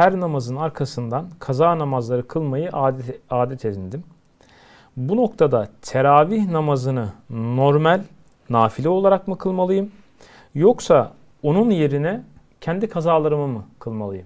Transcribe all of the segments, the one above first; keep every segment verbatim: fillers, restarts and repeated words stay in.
her namazın arkasından kaza namazları kılmayı adet, adet edindim. Bu noktada teravih namazını normal nafile olarak mı kılmalıyım? Yoksa onun yerine kendi kazalarımı mı kılmalıyım?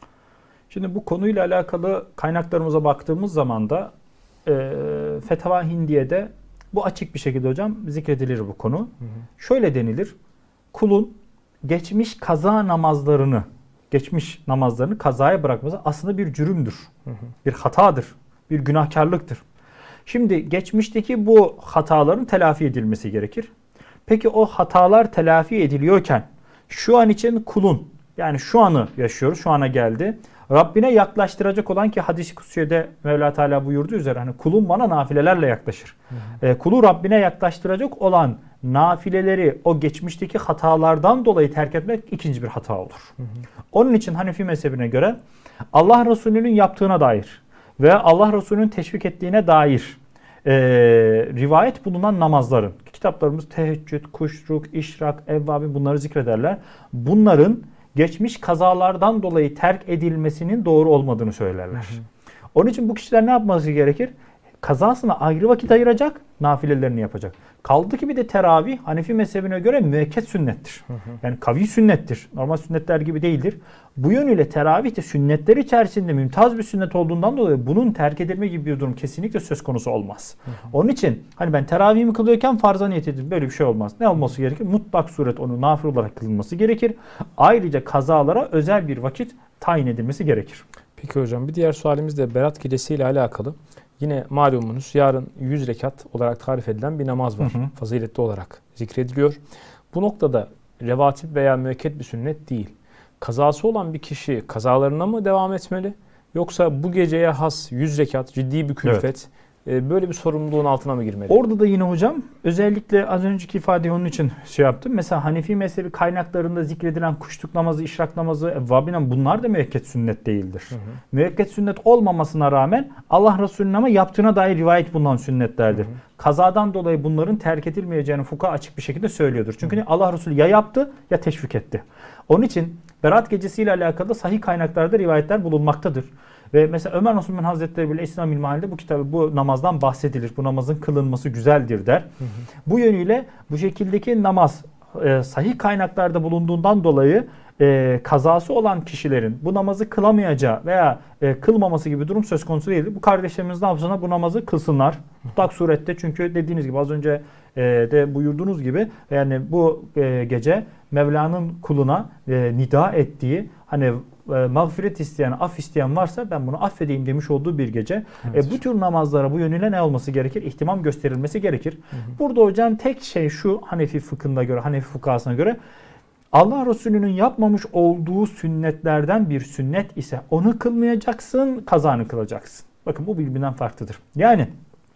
Şimdi bu konuyla alakalı kaynaklarımıza baktığımız zaman da e, Fetava Hindiye'de bu açık bir şekilde hocam zikredilir bu konu. Hı hı. Şöyle denilir. Kulun geçmiş kaza namazlarını, geçmiş namazlarını kazaya bırakması aslında bir cürümdür. Hı hı. Bir hatadır. Bir günahkarlıktır. Şimdi geçmişteki bu hataların telafi edilmesi gerekir. Peki o hatalar telafi ediliyorken şu an için kulun, yani şu anı yaşıyoruz, şu ana geldi. Rabbine yaklaştıracak olan, ki hadis-i kutsiyede Mevla Teala buyurduğu üzere hani kulum bana nafilelerle yaklaşır. Hı hı. E, kulu Rabbine yaklaştıracak olan nafileleri o geçmişteki hatalardan dolayı terk etmek ikinci bir hata olur. Hı hı. Onun için Hanefi mezhebine göre Allah Resulü'nün yaptığına dair ve Allah Resulü'nün teşvik ettiğine dair e, rivayet bulunan namazların, kitaplarımız teheccüd, kuşruk, işrak, evvabi bunları zikrederler. Bunların geçmiş kazalardan dolayı terk edilmesinin doğru olmadığını söylerler. Hı hı. Onun için bu kişiler ne yapması gerekir? Kazasına ayrı vakit ayıracak, nafilelerini yapacak. Kaldı ki bir de teravih Hanefi mezhebine göre müekket sünnettir. Hı hı. Yani kavi sünnettir. Normal sünnetler gibi değildir. Bu yönüyle teravih de sünnetler içerisinde mümtaz bir sünnet olduğundan dolayı bunun terk edilme gibi bir durum kesinlikle söz konusu olmaz. Hı hı. Onun için hani ben teravihimi kılıyorken farza niyet edildim. Böyle bir şey olmaz. Ne olması gerekir? Mutlak suret onu nafile olarak kılınması gerekir. Ayrıca kazalara özel bir vakit tayin edilmesi gerekir. Peki hocam, bir diğer sualimiz de Berat Gecesi ile alakalı. Yine malumunuz yarın yüz rekat olarak tarif edilen bir namaz var. Hı hı. Faziletli olarak zikrediliyor. Bu noktada revatip veya müekket bir sünnet değil. Kazası olan bir kişi kazalarına mı devam etmeli? Yoksa bu geceye has yüz rekat ciddi bir külfet, evet, böyle bir sorumluluğun altına mı girmeli? Orada da yine hocam özellikle az önceki ifadeyi onun için şey yaptım. Mesela Hanefi mezhebi kaynaklarında zikredilen kuşluk namazı, işrak namazı, evvabinen bunlar da müekket sünnet değildir. Hı hı. Müekket sünnet olmamasına rağmen Allah Resulü'nün ama yaptığına dair rivayet bulunan sünnetlerdir. Hı hı. Kazadan dolayı bunların terk edilmeyeceğini fukaha açık bir şekilde söylüyordur. Çünkü hı hı. Allah Resulü ya yaptı ya teşvik etti. Onun için Berat gecesiyle alakalı sahih kaynaklarda rivayetler bulunmaktadır. Ve mesela Ömer Nasuh Hazretleri bile İslam İlmihalinde bu kitabı, bu namazdan bahsedilir. Bu namazın kılınması güzeldir der. Hı hı. Bu yönüyle bu şekildeki namaz e, sahih kaynaklarda bulunduğundan dolayı e, kazası olan kişilerin bu namazı kılamayacağı veya e, kılmaması gibi durum söz konusu değildir. Bu kardeşlerimiz ne yapsınlar? Bu namazı kılsınlar. Mutlak surette, çünkü dediğiniz gibi az önce e, de buyurduğunuz gibi yani bu e, gece Mevla'nın kuluna e, nida ettiği, hani e, mağfiret isteyen, af isteyen varsa ben bunu affedeyim demiş olduğu bir gece. Evet. E, bu tür namazlara bu yönüyle ne olması gerekir? İhtimam gösterilmesi gerekir. Hı hı. Burada hocam tek şey şu, Hanefi fıkhına göre, Hanefi fukahasına göre Allah Resulü'nün yapmamış olduğu sünnetlerden bir sünnet ise onu kılmayacaksın, kazanı kılacaksın. Bakın bu birbirinden farklıdır. Yani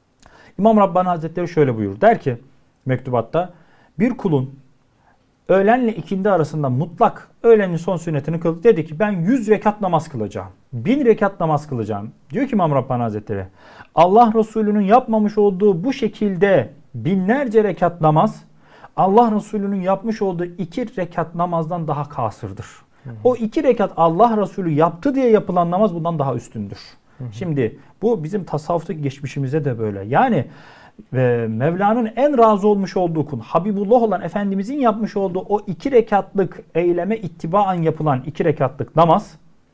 İmam Rabbani Hazretleri şöyle buyurur. Der ki mektubatta, bir kulun öğlenle ikindi arasında mutlak öğlenin son sünnetini kıl. Dedi ki ben yüz rekat namaz kılacağım. bin rekat namaz kılacağım. Diyor ki İmam Rabbani Hazretleri, Allah Resulü'nün yapmamış olduğu bu şekilde binlerce rekat namaz, Allah Resulü'nün yapmış olduğu iki rekat namazdan daha kasırdır. Hı hı. O iki rekat Allah Resulü yaptı diye yapılan namaz bundan daha üstündür. Hı hı. Şimdi bu bizim tasavvuftaki geçmişimize de böyle. Yani ve Mevla'nın en razı olmuş olduğu kul, Habibullah olan Efendimizin yapmış olduğu o iki rekatlık eyleme ittibaen yapılan iki rekatlık namaz,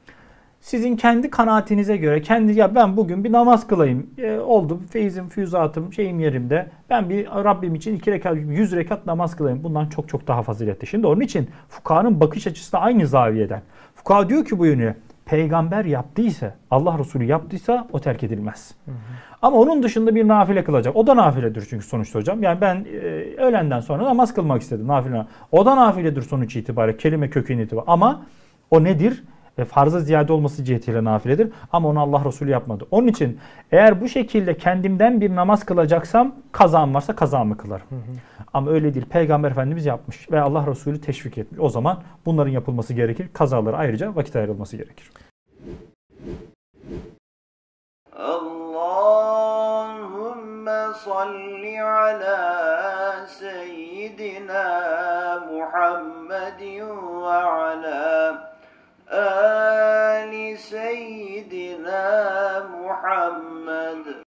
sizin kendi kanaatinize göre, kendi ya ben bugün bir namaz kılayım, e, oldu feyizim, füyüzatım, şeyim yerimde, ben bir Rabbim için iki rekat, yüz rekat namaz kılayım. Bundan çok çok daha faziletli. Şimdi onun için fukahanın bakış açısı da aynı zaviyeden. Fukaha diyor ki bu yönü, peygamber yaptıysa, Allah Resulü yaptıysa o terk edilmez. Hı hı. Ama onun dışında bir nafile kılacak. O da nafiledir çünkü sonuçta hocam. Yani ben e, öğlenden sonra namaz kılmak istedim. Nafile. O da nafiledir sonuç itibariyle. Kelime kökeni itibariyle. Ama o nedir? E, farza ziyade olması cihetiyle nafiledir. Ama onu Allah Resulü yapmadı. Onun için eğer bu şekilde kendimden bir namaz kılacaksam, kazam varsa kazamı kılarım. Hı hı. Ama öyle değil. Peygamber Efendimiz yapmış ve Allah Resulü teşvik etmiş. O zaman bunların yapılması gerekir. Kazalara ayrıca vakit ayrılması gerekir. Allahümme salli ala seyyidina Muhammedin ve ala ali محمد